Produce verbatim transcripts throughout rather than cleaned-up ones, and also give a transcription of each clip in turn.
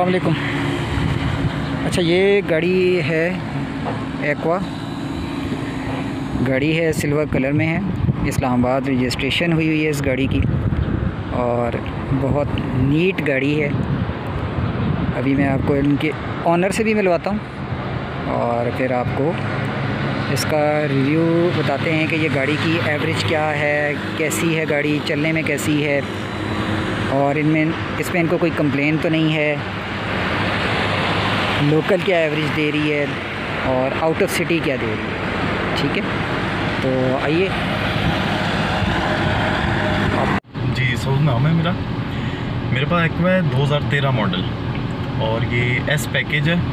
अस्सलाम वालेकुम। अच्छा, ये गाड़ी है एक्वा, गाड़ी है सिल्वर कलर में है, इस्लामाबाद रजिस्ट्रेशन हुई हुई है इस गाड़ी की और बहुत नीट गाड़ी है। अभी मैं आपको इनके ऑनर से भी मिलवाता हूँ और फिर आपको इसका रिव्यू बताते हैं कि ये गाड़ी की एवरेज क्या है, कैसी है गाड़ी, चलने में कैसी है और इनमें इसमें इनको कोई कंप्लेन तो नहीं है, लोकल क्या एवरेज दे रही है और आउट ऑफ सिटी क्या दे रही है। ठीक है, तो आइए। जी सऊद नाम है मेरा मेरे पास एक्वा है दो हज़ार तेरह मॉडल और ये एस पैकेज है।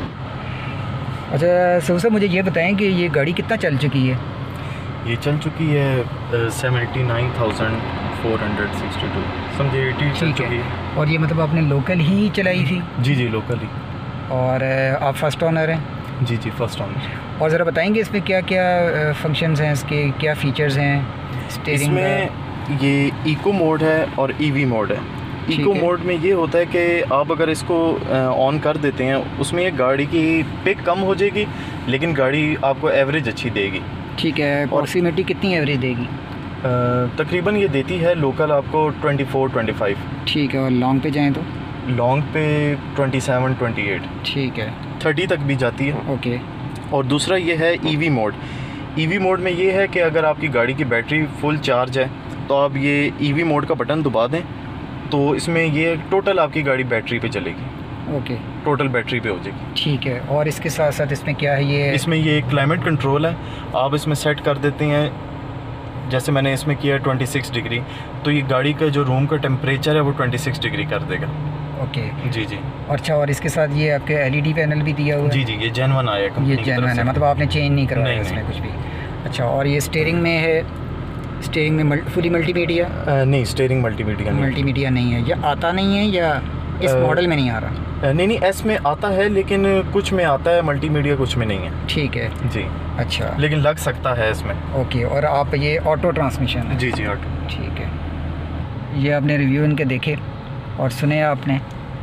अच्छा सऊद साहब, मुझे ये बताएं कि ये गाड़ी कितना चल चुकी है? ये चल चुकी है seventy nine thousand four hundred sixty two, समझे एटी चल चुकी है। और ये मतलब आपने लोकल ही चलाई थी? जी जी लोकल ही। और आप फर्स्ट ओनर हैं? जी जी फर्स्ट ओनर। और ज़रा बताएंगे इसमें क्या क्या फंक्शंस हैं, इसके क्या फ़ीचर्स हैं? स्टीयरिंग में ये इको मोड है और ईवी मोड है। इको मोड में ये होता है कि आप अगर इसको ऑन कर देते हैं उसमें ये गाड़ी की पिक कम हो जाएगी लेकिन गाड़ी आपको एवरेज अच्छी देगी। ठीक है, अप्रॉक्सीमेटली कितनी एवरेज देगी? तकरीबन ये देती है लोकल आपको ट्वेंटी फोर ट्वेंटी फाइव। ठीक है, और लॉन्ग पे जाएं तो? लॉन्ग पे ट्वेंटी सेवन ट्वेंटी एट। ठीक है, थर्टी तक भी जाती है। ओके। और दूसरा ये है ईवी मोड। ईवी मोड में ये है कि अगर आपकी गाड़ी की बैटरी फुल चार्ज है तो आप ये ईवी मोड का बटन दबा दें तो इसमें ये टोटल आपकी गाड़ी बैटरी पे चलेगी। ओके, टोटल बैटरी पे हो जाएगी। ठीक है, और इसके साथ साथ इसमें क्या है? ये इसमें ये क्लाइमेट कंट्रोल है, आप इसमें सेट कर देते हैं। जैसे मैंने इसमें किया है छब्बीस डिग्री, तो ये गाड़ी का जो रूम का टेम्परेचर है वो छब्बीस डिग्री कर देगा। ओके जी जी। अच्छा, और इसके साथ ये आपके एलईडी पैनल भी दिया हुआ है? जी जी, ये जेन्युइन आया है, ये जेन्युइन है, मतलब आपने चेंज नहीं करवाया नहीं, इसमें कुछ भी? अच्छा, और ये स्टीयरिंग में है, स्टीयरिंग में फुली मल्टीमीडिया? नहीं, स्टीयरिंग मल्टीमीडिया नहीं, मल्टीमीडिया नहीं है, या आता नहीं है या इस मॉडल में नहीं आ रहा? नहीं नहीं, एस में आता है लेकिन कुछ में आता है मल्टीमीडिया, कुछ में नहीं है। ठीक है जी। अच्छा, लेकिन लग सकता है इसमें। ओके, और आप ये ऑटो ट्रांसमिशन है? जी जी ऑटो। ठीक है, ये आपने रिव्यू इनके देखे और सुने आपने,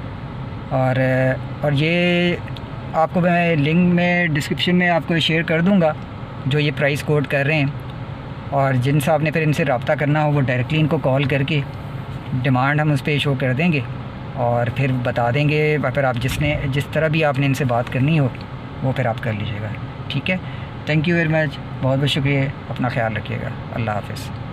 और और ये आपको मैं लिंक में डिस्क्रिप्शन में आपको शेयर कर दूंगा जो ये प्राइस कोट कर रहे हैं, और जिनसे आपने फिर इनसे रब्ता करना हो वो डायरेक्टली इनको कॉल करके डिमांड हम उस पर शो कर देंगे और फिर बता देंगे, फिर आप जिसने जिस तरह भी आपने इनसे बात करनी हो वो फिर आप कर लीजिएगा। ठीक है, थैंक यू वेरी मच, बहुत बहुत शुक्रिया, अपना ख्याल रखिएगा, अल्लाह हाफ़िज़।